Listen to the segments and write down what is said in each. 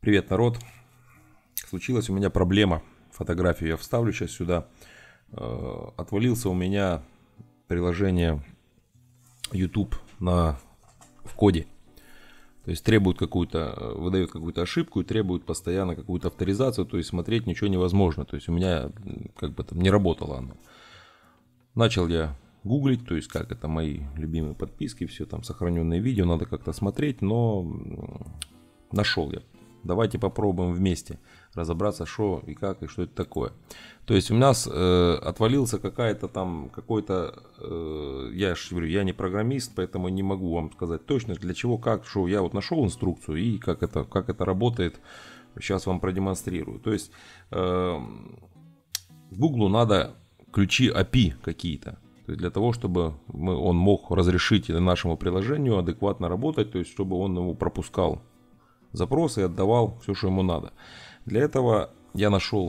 Привет, народ. Случилась у меня проблема. Фотографию я вставлю сейчас сюда. Отвалился у меня приложение YouTube в коде. То есть требует выдает какую-то ошибку и требует постоянно какую-то авторизацию. То есть смотреть ничего невозможно. То есть у меня как бы там не работало оно. Начал я гуглить, то есть как это мои любимые подписки, все там сохраненные видео, надо как-то смотреть, но нашел я. Давайте попробуем вместе разобраться, что и как, и что это такое. То есть у нас отвалился я же говорю, я не программист, поэтому не могу вам сказать точно, для чего, как, что. Я вот нашел инструкцию и как это работает, сейчас вам продемонстрирую. То есть Google надо ключи API какие-то. То есть для того, чтобы он мог разрешить нашему приложению адекватно работать, то есть чтобы он его пропускал запросы и отдавал все, что ему надо. Для этого я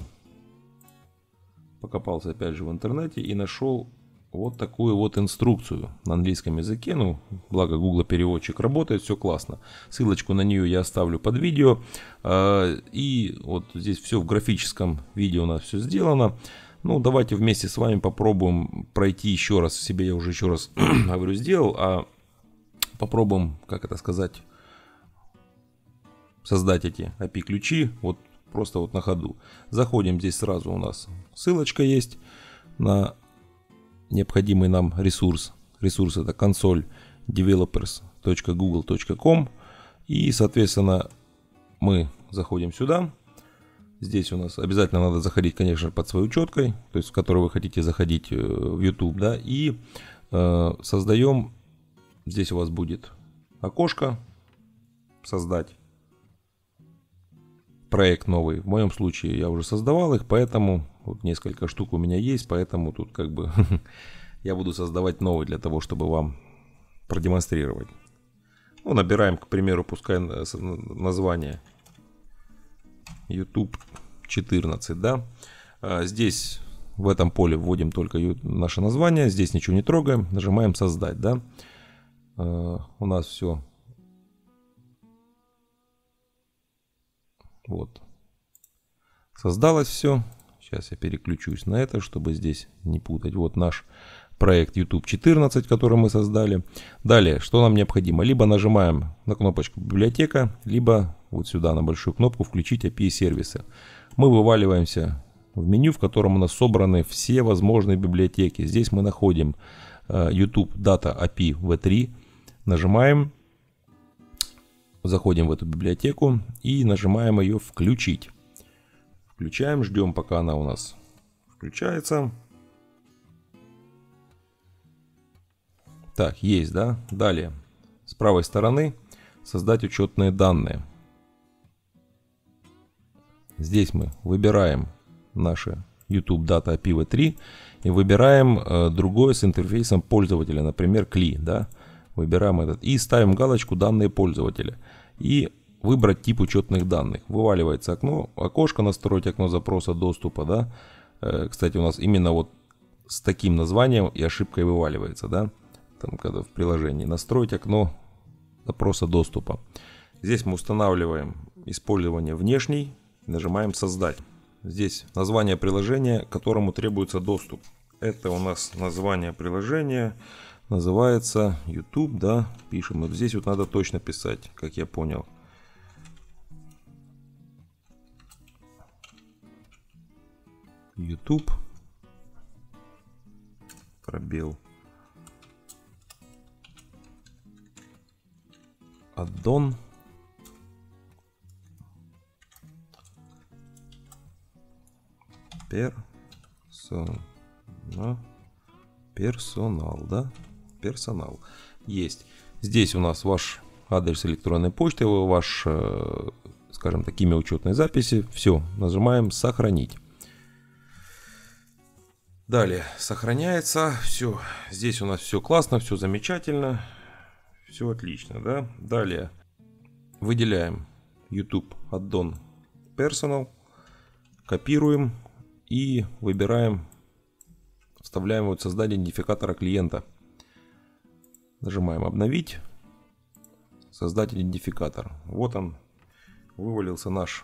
покопался опять же в интернете и нашел вот такую вот инструкцию на английском языке. Ну, благо Google переводчик работает, все классно. Ссылочку на нее я оставлю под видео. И вот здесь все в графическом виде у нас все сделано. Ну, давайте вместе с вами попробуем пройти еще раз. Себе я уже еще раз говорю, сделал. А попробуем, создать эти API-ключи. Вот просто вот на ходу. Заходим, здесь сразу у нас ссылочка есть на необходимый нам ресурс. Ресурс это консоль developers.google.com. И, соответственно, мы заходим сюда. Здесь у нас обязательно надо заходить, конечно, под своей учеткой, то есть в которой вы хотите заходить в YouTube, да, и создаем, здесь у вас будет окошко, создать проект новый. В моем случае я уже создавал их, поэтому вот несколько штук у меня есть, поэтому тут как бы я буду создавать новый для того, чтобы вам продемонстрировать. Ну, набираем, к примеру, пускай название YouTube 14, да. Здесь в этом поле вводим только наше название, здесь ничего не трогаем, нажимаем создать, да. У нас все вот создалось все. Сейчас я переключусь на это, чтобы здесь не путать. Вот наш проект YouTube 14, который мы создали. Далее, что нам необходимо? Либо нажимаем на кнопочку библиотека, либо вот сюда на большую кнопку включить API сервисы. Мы вываливаемся в меню, в котором у нас собраны все возможные библиотеки. Здесь мы находим YouTube Data API V3. Нажимаем, заходим в эту библиотеку и нажимаем ее включить. Включаем, ждем, пока она у нас включается. Так, есть, да? Далее, с правой стороны создать учетные данные. Здесь мы выбираем наши YouTube Data API V3 и выбираем другой с интерфейсом пользователя, например, CLI, да? Выбираем этот и ставим галочку «Данные пользователя» и выбрать тип учетных данных. Вываливается окошко «Настроить окно запроса доступа», да? Кстати, у нас именно вот с таким названием и ошибкой вываливается, да? Там, когда в приложении «Настроить окно запроса доступа». Здесь мы устанавливаем использование внешний, нажимаем «Создать». Здесь название приложения, к которому требуется доступ. Это у нас название приложения, называется YouTube, да, пишем. Вот здесь вот надо точно писать, как я понял. YouTube, пробел, аддон, персонал, да, персонал. Есть. Здесь у нас ваш адрес электронной почты, ваш, скажем так, имя учетной записи. Все, нажимаем сохранить. Далее сохраняется. Все, здесь у нас все классно, все замечательно, все отлично, да. Далее выделяем YouTube Addon Personal, копируем и выбираем, вставляем вот создание идентификатора клиента. Нажимаем обновить, создать идентификатор. Вот он, вывалился наш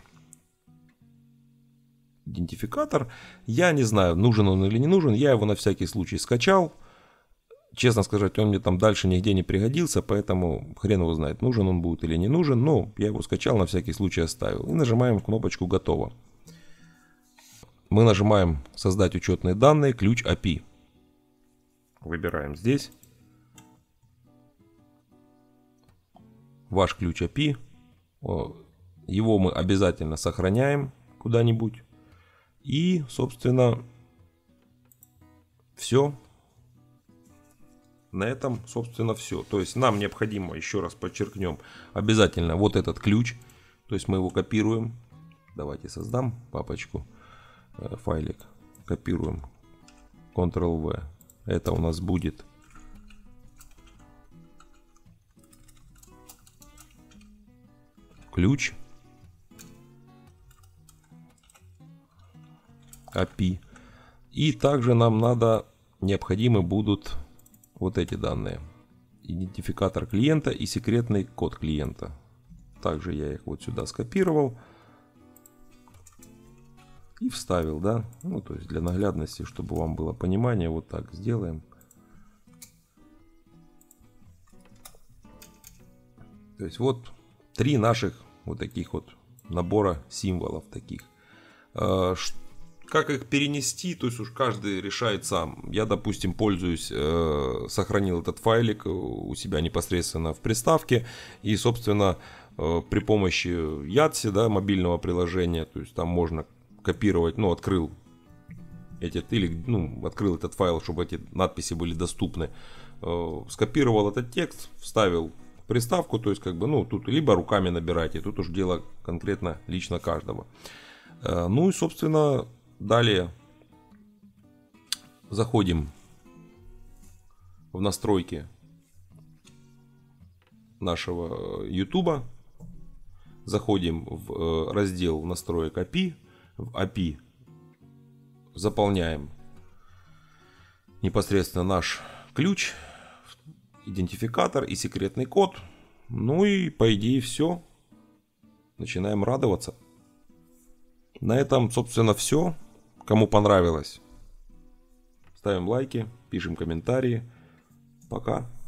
идентификатор. Я не знаю, нужен он или не нужен. Я его на всякий случай скачал. Честно сказать, он мне там дальше нигде не пригодился, поэтому хрен его знает, нужен он будет или не нужен. Но я его скачал, на всякий случай оставил. И нажимаем кнопочку «Готово». Мы нажимаем «Создать учетные данные», ключ API. Выбираем здесь. Ваш ключ API. Его мы обязательно сохраняем куда-нибудь. И, собственно, все. На этом, собственно, все. То есть нам необходимо, еще раз подчеркнем, обязательно вот этот ключ. То есть мы его копируем. Давайте создам папочку, файлик. Копируем. Ctrl-V. Это у нас будет ключ API. И также нам необходимы будут вот эти данные. Идентификатор клиента и секретный код клиента. Также я их вот сюда скопировал и вставил, да. Ну, то есть для наглядности, чтобы вам было понимание, вот так сделаем. То есть вот 3 наших вот таких вот набора символов таких. Как их перенести, то есть уж каждый решает сам. Я, допустим, пользуюсь, сохранил этот файлик у себя непосредственно в приставке. И, собственно, при помощи Yadsi, да, мобильного приложения, то есть там можно копировать, ну, открыл этот файл, чтобы эти надписи были доступны. Скопировал этот текст, вставил в приставку, то есть как бы, ну, тут либо руками набирайте, тут уж дело конкретно лично каждого. Ну и, собственно, далее заходим в настройки нашего YouTube, заходим в раздел настроек API, в API заполняем непосредственно наш ключ, идентификатор и секретный код. Ну и по идее все. Начинаем радоваться. На этом, собственно, все. Кому понравилось, ставим лайки, пишем комментарии. Пока.